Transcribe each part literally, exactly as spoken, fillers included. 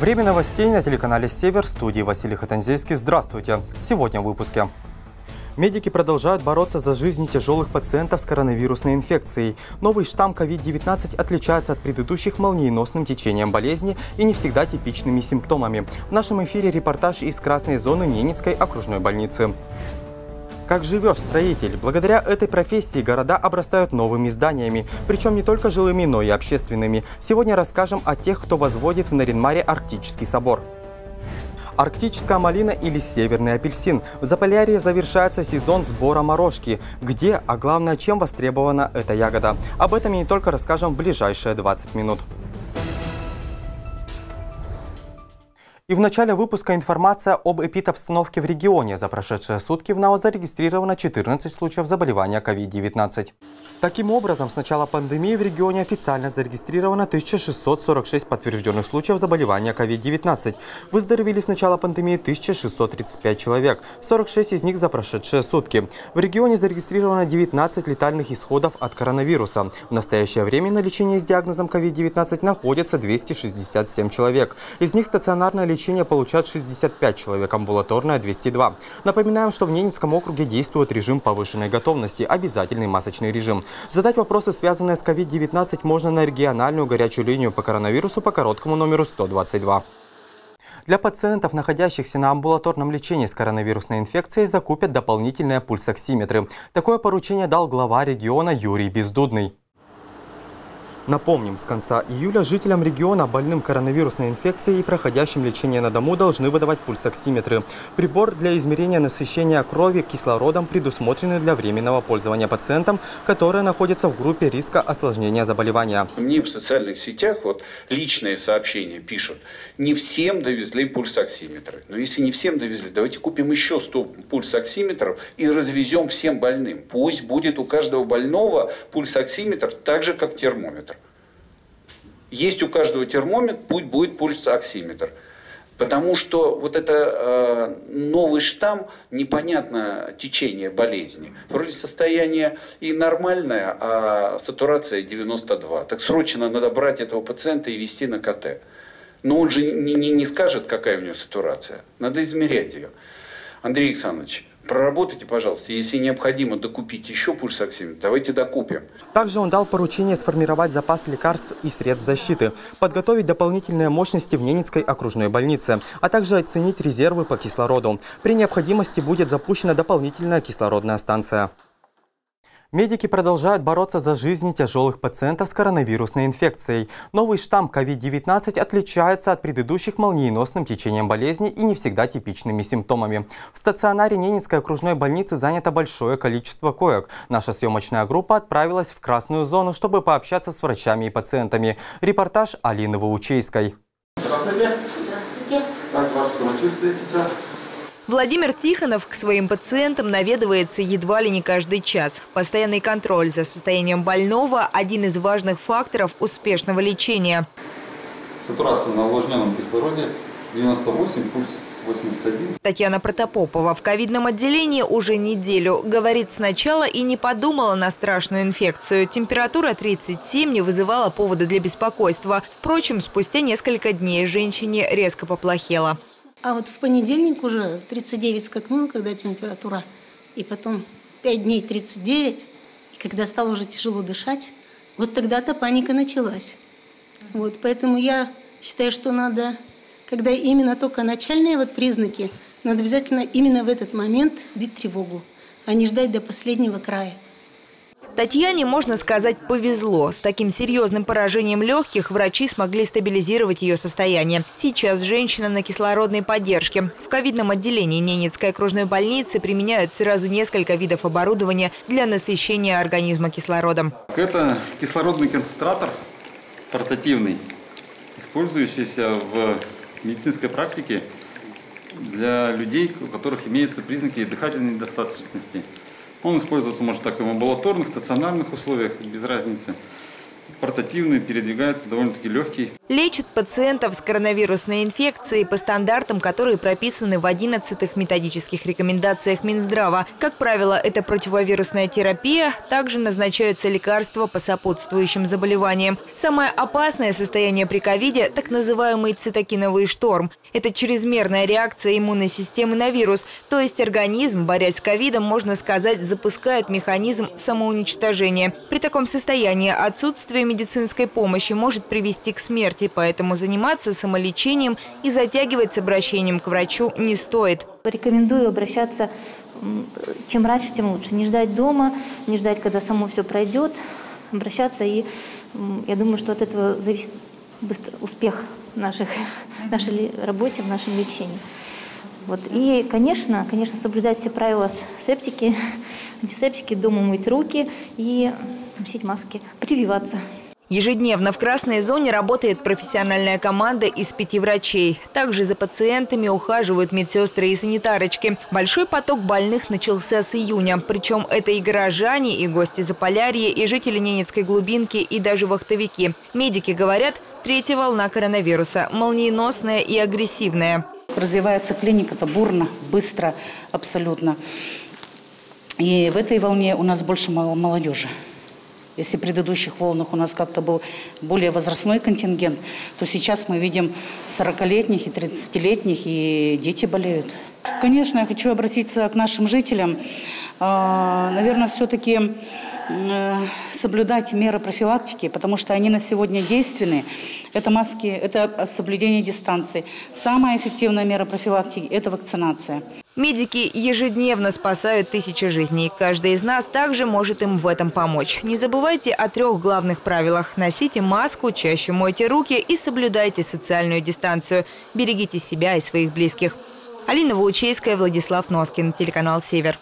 Время новостей на телеканале «Север», в студии Василий Хатанзейский. Здравствуйте! Сегодня в выпуске. Медики продолжают бороться за жизни тяжелых пациентов с коронавирусной инфекцией. Новый штамм ковид девятнадцать отличается от предыдущих молниеносным течением болезни и не всегда типичными симптомами. В нашем эфире репортаж из красной зоны Ненецкой окружной больницы. Как живешь, строитель? Благодаря этой профессии города обрастают новыми зданиями, причем не только жилыми, но и общественными. Сегодня расскажем о тех, кто возводит в Нарьян-Маре Арктический собор. Арктическая малина или северный апельсин. В Заполярье завершается сезон сбора морожки. Где, а главное, чем востребована эта ягода? Об этом и не только расскажем в ближайшие двадцать минут. И в начале выпуска информация об эпидобстановке в регионе. За прошедшие сутки в НАО зарегистрировано четырнадцать случаев заболевания ковид девятнадцать. Таким образом, с начала пандемии в регионе официально зарегистрировано тысяча шестьсот сорок шесть подтвержденных случаев заболевания ковид девятнадцать. Выздоровели с начала пандемии тысяча шестьсот тридцать пять человек, сорок шесть из них за прошедшие сутки. В регионе зарегистрировано девятнадцать летальных исходов от коронавируса. В настоящее время на лечении с диагнозом ковид девятнадцать находится двести шестьдесят семь человек. Из них стационарное лечение получают шестьдесят пять человек, амбулаторное двести два. Напоминаем, что в Ненецком округе действует режим повышенной готовности, обязательный масочный режим. Задать вопросы, связанные с ковид девятнадцать, можно на региональную горячую линию по коронавирусу по короткому номеру сто двадцать два. Для пациентов, находящихся на амбулаторном лечении с коронавирусной инфекцией, закупят дополнительные пульсоксиметры. Такое поручение дал глава региона Юрий Бездудный. Напомним, с конца июля жителям региона, больным коронавирусной инфекцией и проходящим лечение на дому, должны выдавать пульсоксиметры. Прибор для измерения насыщения крови кислородом предусмотренный для временного пользования пациентам, которые находятся в группе риска осложнения заболевания. Мне в социальных сетях вот личные сообщения пишут: не всем довезли пульсоксиметры. Но если не всем довезли, давайте купим еще сто пульсоксиметров и развезем всем больным. Пусть будет у каждого больного пульсоксиметр так же, как термометр. Есть у каждого термометр, пусть будет пульсоксиметр. Потому что вот это э, новый штамм, непонятно течение болезни. Вроде состояние и нормальное, а сатурация девяносто два. Так срочно надо брать этого пациента и везти на ка тэ. Но он же не, не, не скажет, какая у него сатурация. Надо измерять ее. Андрей Александрович, проработайте, пожалуйста. Если необходимо докупить еще пульсоксиметр, давайте докупим. Также он дал поручение сформировать запас лекарств и средств защиты, подготовить дополнительные мощности в Ненецкой окружной больнице, а также оценить резервы по кислороду. При необходимости будет запущена дополнительная кислородная станция. Медики продолжают бороться за жизни тяжелых пациентов с коронавирусной инфекцией. Новый штамм ковид девятнадцать отличается от предыдущих молниеносным течением болезни и не всегда типичными симптомами. В стационаре Ненецкой окружной больницы занято большое количество коек. Наша съемочная группа отправилась в красную зону, чтобы пообщаться с врачами и пациентами. Репортаж Алины Ваучейской. Здравствуйте. Здравствуйте. Как ваше самочувствие сейчас? Владимир Тихонов к своим пациентам наведывается едва ли не каждый час. Постоянный контроль за состоянием больного – один из важных факторов успешного лечения. Сатурация на увлажненном кислороде девяносто восемь, пульс восемьдесят один. Татьяна Протопопова в ковидном отделении уже неделю. Говорит, сначала и не подумала на страшную инфекцию. Температура тридцать семь не вызывала повода для беспокойства. Впрочем, спустя несколько дней женщине резко поплохело. А вот в понедельник уже тридцать девять скакнула, когда температура, и потом пять дней тридцать девять, и когда стало уже тяжело дышать, вот тогда-то паника началась. Вот, поэтому я считаю, что надо, когда именно только начальные вот признаки, надо обязательно именно в этот момент бить тревогу, а не ждать до последнего края. Татьяне, можно сказать, повезло. С таким серьезным поражением легких врачи смогли стабилизировать ее состояние. Сейчас женщина на кислородной поддержке. В ковидном отделении Ненецкой окружной больницы применяют сразу несколько видов оборудования для насыщения организма кислородом. Это кислородный концентратор портативный, использующийся в медицинской практике для людей, у которых имеются признаки дыхательной недостаточности. Он используется может так и в амбулаторных, стационарных условиях, без разницы. портативный, передвигается, довольно-таки легкий. Лечит пациентов с коронавирусной инфекцией по стандартам, которые прописаны в одиннадцатых методических рекомендациях Минздрава. Как правило, это противовирусная терапия, также назначаются лекарства по сопутствующим заболеваниям. Самое опасное состояние при ковиде – так называемый цитокиновый шторм. Это чрезмерная реакция иммунной системы на вирус, то есть организм, борясь с ковидом, можно сказать, запускает механизм самоуничтожения. При таком состоянии отсутствие медицинской помощи может привести к смерти. Поэтому заниматься самолечением и затягивать с обращением к врачу не стоит. Рекомендую обращаться чем раньше, тем лучше. Не ждать дома, не ждать, когда само все пройдет. Обращаться, и я думаю, что от этого зависит быстро успех наших, нашей работе, в нашем лечении. Вот. И, конечно, конечно, соблюдать все правила септики, антисептики, дома мыть руки и носить маски, прививаться. Ежедневно в красной зоне работает профессиональная команда из пяти врачей. Также за пациентами ухаживают медсестры и санитарочки. Большой поток больных начался с июня. Причем это и горожане, и гости Заполярья, и жители Ненецкой глубинки, и даже вахтовики. Медики говорят, третья волна коронавируса – молниеносная и агрессивная. Развивается клиника-то бурно, быстро, абсолютно. И в этой волне у нас больше молодежи. Если в предыдущих волнах у нас как-то был более возрастной контингент, то сейчас мы видим сорокалетних и тридцатилетних, и дети болеют. Конечно, я хочу обратиться к нашим жителям. Наверное, все-таки соблюдать меры профилактики, потому что они на сегодня действенны. Это маски, это соблюдение дистанции. Самая эффективная мера профилактики – это вакцинация. Медики ежедневно спасают тысячи жизней. Каждый из нас также может им в этом помочь. Не забывайте о трех главных правилах. Носите маску, чаще мойте руки и соблюдайте социальную дистанцию. Берегите себя и своих близких. Алина Ваучейская, Владислав Носкин, телеканал «Север».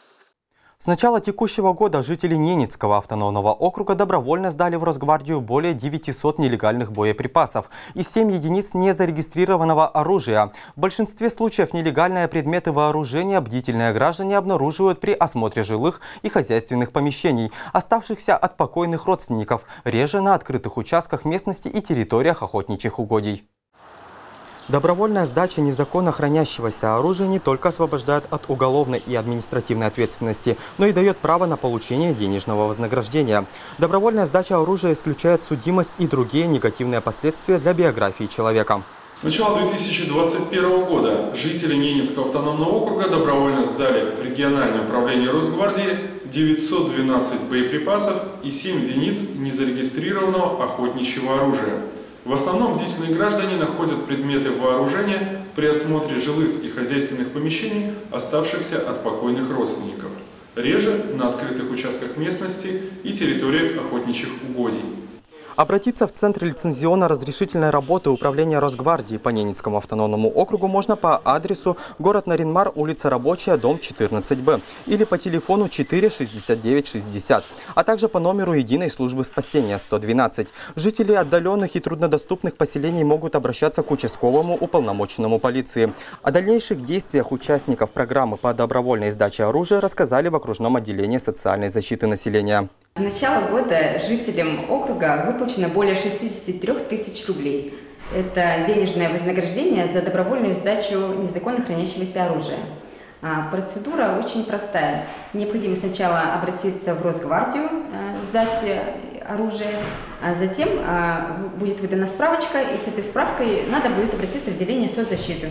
С начала текущего года жители Ненецкого автономного округа добровольно сдали в Росгвардию более девятисот нелегальных боеприпасов и семь единиц незарегистрированного оружия. В большинстве случаев нелегальные предметы вооружения бдительные граждане обнаруживают при осмотре жилых и хозяйственных помещений, оставшихся от покойных родственников, реже на открытых участках местности и территориях охотничьих угодий. Добровольная сдача незаконно хранящегося оружия не только освобождает от уголовной и административной ответственности, но и дает право на получение денежного вознаграждения. Добровольная сдача оружия исключает судимость и другие негативные последствия для биографии человека. С начала две тысячи двадцать первого года жители Ненецкого автономного округа добровольно сдали в региональное управление Росгвардии девятьсот двенадцать боеприпасов и семь единиц незарегистрированного охотничьего оружия. В основном бдительные граждане находят предметы вооружения при осмотре жилых и хозяйственных помещений, оставшихся от покойных родственников, реже на открытых участках местности и территориях охотничьих угодий. Обратиться в Центр лицензионно-разрешительной работы Управления Росгвардии по Ненецкому автономному округу можно по адресу город Наринмар, улица Рабочая, дом четырнадцать Б, или по телефону четыре шестьдесят девять шестьдесят, а также по номеру единой службы спасения сто двенадцать. Жители отдаленных и труднодоступных поселений могут обращаться к участковому уполномоченному полиции. О дальнейших действиях участников программы по добровольной сдаче оружия рассказали в окружном отделении социальной защиты населения. С начала года жителям округа выплачено более шестидесяти трёх тысяч рублей. Это денежное вознаграждение за добровольную сдачу незаконно хранящегося оружия. Процедура очень простая. Необходимо сначала обратиться в Росгвардию, сдать оружие, а затем будет выдана справочка, и с этой справкой надо будет обратиться в отделение соцзащиты.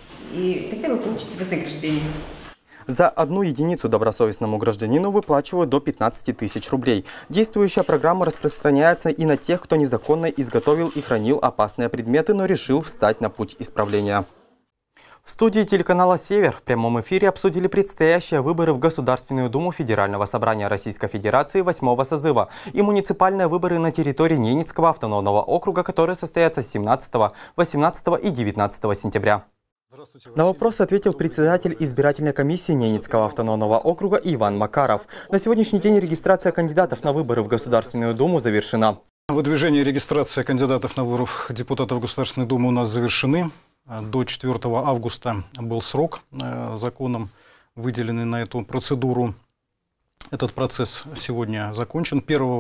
И тогда вы получите вознаграждение. За одну единицу добросовестному гражданину выплачивают до пятнадцати тысяч рублей. Действующая программа распространяется и на тех, кто незаконно изготовил и хранил опасные предметы, но решил встать на путь исправления. В студии телеканала «Север» в прямом эфире обсудили предстоящие выборы в Государственную Думу Федерального собрания Российской Федерации восьмого созыва и муниципальные выборы на территории Ненецкого автономного округа, которые состоятся с семнадцатого, восемнадцатого и девятнадцатого сентября. На вопрос ответил председатель избирательной комиссии Ненецкого автономного округа Иван Макаров. На сегодняшний день регистрация кандидатов на выборы в Государственную Думу завершена. Выдвижение и регистрация кандидатов на выборы депутатов Государственной Думы у нас завершены. До четвёртого августа был срок законом, выделенный на эту процедуру. Этот процесс сегодня закончен. первого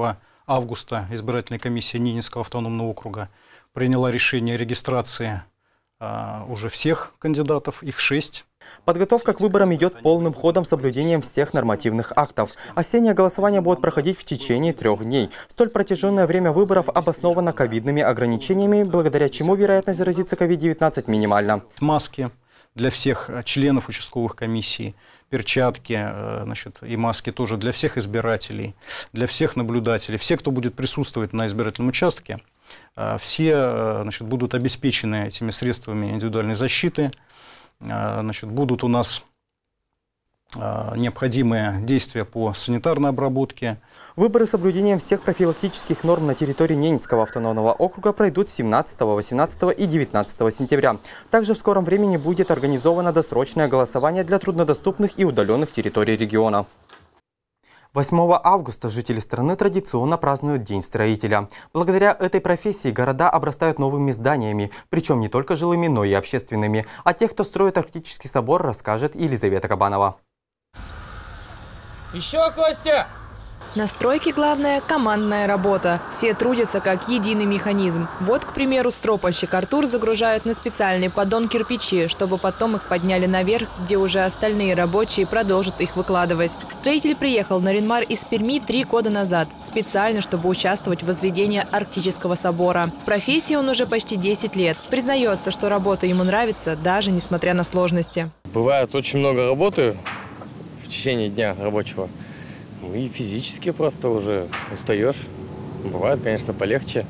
августа избирательная комиссия Ненецкого автономного округа приняла решение о регистрации а, уже всех кандидатов, их шесть. Подготовка к выборам идет полным ходом с соблюдением всех нормативных актов. Осеннее голосование будет проходить в течение трех дней. Столь протяженное время выборов обосновано ковидными ограничениями, благодаря чему вероятность заразиться ковид девятнадцать минимальна. Маски для всех членов участковых комиссий, перчатки, значит, и маски тоже для всех избирателей, для всех наблюдателей. Все, кто будет присутствовать на избирательном участке, все, значит, будут обеспечены этими средствами индивидуальной защиты. Значит, будут у нас необходимые действия по санитарной обработке. Выборы с соблюдением всех профилактических норм на территории Ненецкого автономного округа пройдут семнадцатого, восемнадцатого и девятнадцатого сентября. Также в скором времени будет организовано досрочное голосование для труднодоступных и удаленных территорий региона. восьмого августа жители страны традиционно празднуют День строителя. Благодаря этой профессии города обрастают новыми зданиями, причем не только жилыми, но и общественными. О тех, кто строит Арктический собор, расскажет Елизавета Кабанова. Еще, Костя! На стройке главное – командная работа. Все трудятся как единый механизм. Вот, к примеру, стропольщик Артур загружает на специальный поддон кирпичи, чтобы потом их подняли наверх, где уже остальные рабочие продолжат их выкладывать. Строитель приехал на Ринмар из Перми три года назад, специально, чтобы участвовать в возведении Арктического собора. В профессии он уже почти десять лет. Признается, что работа ему нравится, даже несмотря на сложности. Бывает очень много работы в течение дня рабочего. И физически просто уже устаешь. Бывает, конечно, полегче.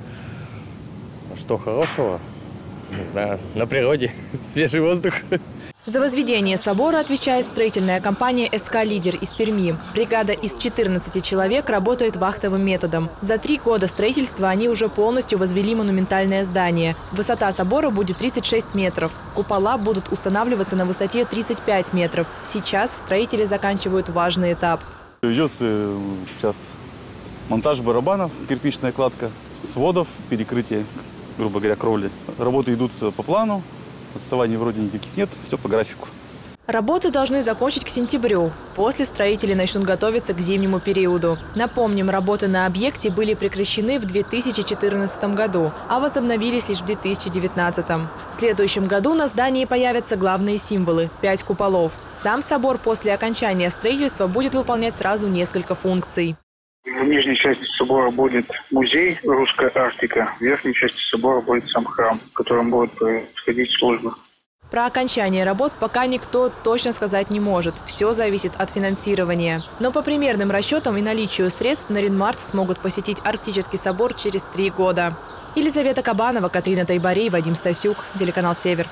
А что хорошего? Не знаю, на природе, свежий воздух. За возведение собора отвечает строительная компания СК «Лидер» из Перми. Бригада из четырнадцати человек работает вахтовым методом. За три года строительства они уже полностью возвели монументальное здание. Высота собора будет тридцать шесть метров. Купола будут устанавливаться на высоте тридцать пять метров. Сейчас строители заканчивают важный этап. Идет сейчас монтаж барабанов, кирпичная кладка, сводов, перекрытие, грубо говоря, кровли. Работы идут по плану, отставаний вроде никаких нет, все по графику. Работы должны закончить к сентябрю. После строители начнут готовиться к зимнему периоду. Напомним, работы на объекте были прекращены в две тысячи четырнадцатом году, а возобновились лишь в две тысячи девятнадцатом. В следующем году на здании появятся главные символы – пять куполов. Сам собор после окончания строительства будет выполнять сразу несколько функций. В нижней части собора будет музей «Русская Арктика», в верхней части собора будет сам храм, в котором будут происходить службы. Про окончание работ пока никто точно сказать не может. Все зависит от финансирования. Но по примерным расчетам и наличию средств на Ринмарт смогут посетить Арктический собор через три года. Елизавета Кабанова, Катрина Тайбарей, Вадим Стасюк, телеканал «Север».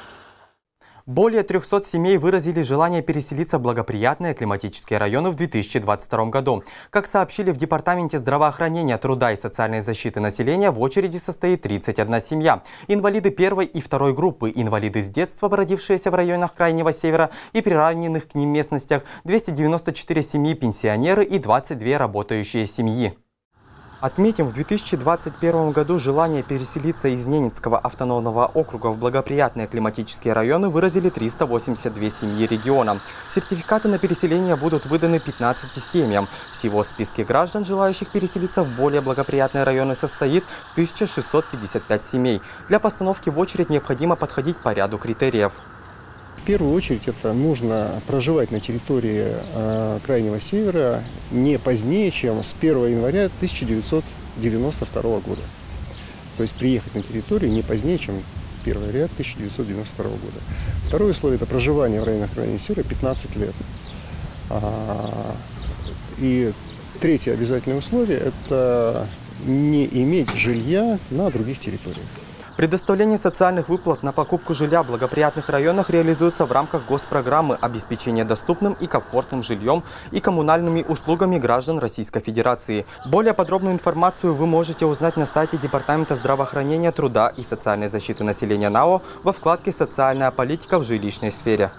Более трёхсот семей выразили желание переселиться в благоприятные климатические районы в две тысячи двадцать втором году. Как сообщили в Департаменте здравоохранения, труда и социальной защиты населения, в очереди состоит тридцать одна семья. Инвалиды первой и второй группы, инвалиды с детства, родившиеся в районах Крайнего Севера и приравненных к ним местностях, двести девяносто четыре семьи пенсионеры и двадцать две работающие семьи. Отметим, в две тысячи двадцать первом году желание переселиться из Ненецкого автономного округа в благоприятные климатические районы выразили триста восемьдесят две семьи региона. Сертификаты на переселение будут выданы пятнадцати семьям. Всего в списке граждан, желающих переселиться в более благоприятные районы, состоит тысяча шестьсот пятьдесят пять семей. Для постановки в очередь необходимо подходить по ряду критериев. В первую очередь это нужно проживать на территории э, Крайнего Севера не позднее, чем с первого января тысяча девятьсот девяносто второго года. То есть приехать на территорию не позднее, чем первого января тысяча девятьсот девяносто второго года. Второе условие – это проживание в районах Крайнего Севера пятнадцать лет. А, и третье обязательное условие – это не иметь жилья на других территориях. Предоставление социальных выплат на покупку жилья в благоприятных районах реализуется в рамках госпрограммы обеспечения доступным и комфортным жильем и коммунальными услугами граждан Российской Федерации. Более подробную информацию вы можете узнать на сайте Департамента здравоохранения, труда и социальной защиты населения НАО во вкладке «Социальная политика в жилищной сфере».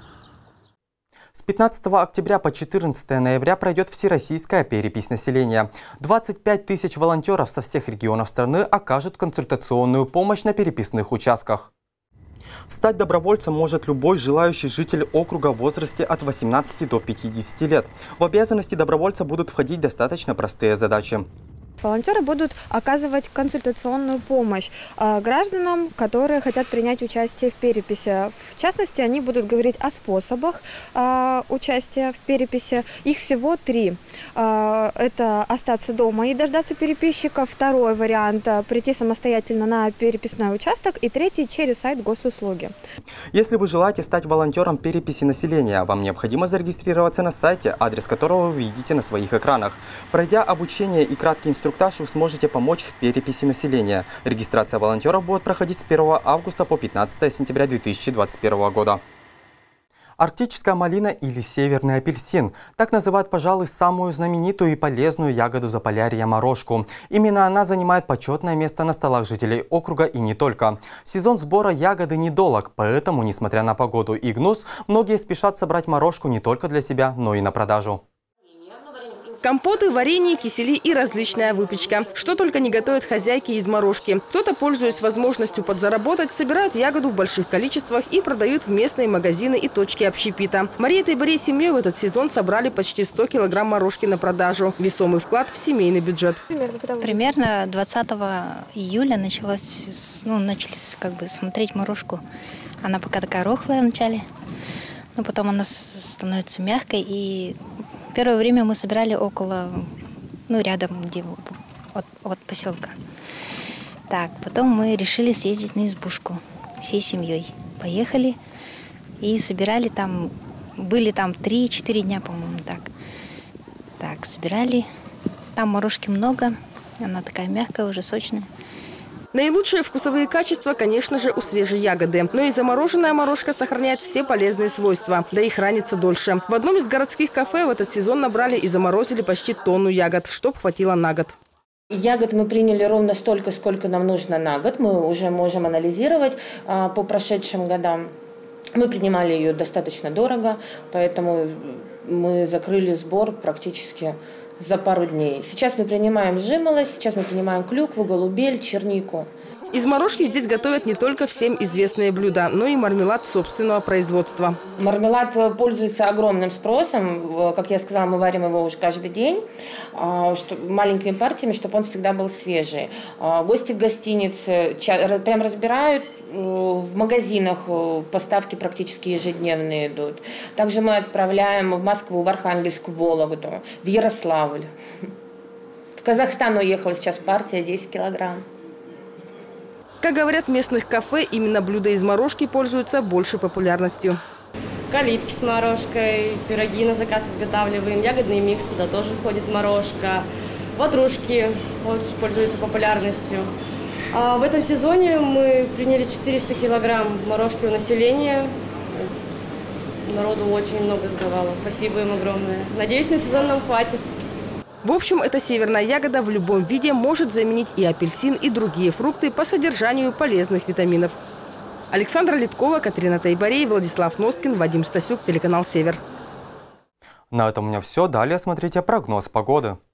С пятнадцатого октября по четырнадцатое ноября пройдет всероссийская перепись населения. двадцать пять тысяч волонтеров со всех регионов страны окажут консультационную помощь на переписных участках. Стать добровольцем может любой желающий житель округа в возрасте от восемнадцати до пятидесяти лет. В обязанности добровольца будут входить достаточно простые задачи. Волонтеры будут оказывать консультационную помощь э, гражданам, которые хотят принять участие в переписи. В частности, они будут говорить о способах э, участия в переписи. Их всего три. Э, это остаться дома и дождаться переписчика. Второй вариант – прийти самостоятельно на переписной участок. И третий – через сайт госуслуги. Если вы желаете стать волонтером переписи населения, вам необходимо зарегистрироваться на сайте, адрес которого вы видите на своих экранах. Пройдя обучение и краткий инструктаж, вы сможете помочь в переписи населения. Регистрация волонтеров будет проходить с первого августа по пятнадцатое сентября две тысячи двадцать первого года. Арктическая малина или северный апельсин. Так называют, пожалуй, самую знаменитую и полезную ягоду Заполярья – морожку. Именно она занимает почетное место на столах жителей округа и не только. Сезон сбора ягоды недолг, поэтому, несмотря на погоду и гнус, многие спешат собрать морожку не только для себя, но и на продажу. Компоты, варенье, кисели и различная выпечка. Что только не готовят хозяйки из морожки. Кто-то, пользуясь возможностью подзаработать, собирают ягоду в больших количествах и продают в местные магазины и точки общепита. Мария и Борей семьей в этот сезон собрали почти сто килограмм морожки на продажу. Весомый вклад в семейный бюджет. Примерно двадцатого июля началось, ну, начались как бы смотреть морожку. Она пока такая рохлая вначале, но потом она становится мягкой, и первое время мы собирали около, ну, рядом, где от, от поселка. Так, потом мы решили съездить на избушку всей семьей. Поехали и собирали там, были там три-четыре дня, по-моему, так. Так, собирали. Там морожки много, она такая мягкая, уже сочная. Наилучшие вкусовые качества, конечно же, у свежей ягоды. Но и замороженная морожка сохраняет все полезные свойства, да и хранится дольше. В одном из городских кафе в этот сезон набрали и заморозили почти тонну ягод, чтоб хватило на год. Ягод мы приняли ровно столько, сколько нам нужно на год. Мы уже можем анализировать а, по прошедшим годам. Мы принимали ее достаточно дорого, поэтому мы закрыли сбор практически за пару дней. Сейчас мы принимаем жимолость, сейчас мы принимаем клюкву, голубель, чернику. Из морожки здесь готовят не только всем известные блюда, но и мармелад собственного производства. Мармелад пользуется огромным спросом. Как я сказала, мы варим его уже каждый день, маленькими партиями, чтобы он всегда был свежий. Гости в гостинице прям разбирают. В магазинах поставки практически ежедневные идут. Также мы отправляем в Москву, в Архангельск, в Вологду, в Ярославль. В Казахстан уехала сейчас партия десять килограмм. Как говорят в местных кафе, именно блюда из морожки пользуются большей популярностью. Калитки с морожкой, пироги на заказ изготавливаем, ягодный микс, туда тоже входит морожка. Ватрушки очень пользуются популярностью. А в этом сезоне мы приняли четыреста килограмм морожки у населения. Народу очень много сдавало. Спасибо им огромное. Надеюсь, на сезон нам хватит. В общем, эта северная ягода в любом виде может заменить и апельсин, и другие фрукты по содержанию полезных витаминов. Александра Литкова, Катерина Тайбарей, Владислав Носкин, Вадим Стасюк, телеканал «Север». На этом у меня все. Далее смотрите прогноз погоды.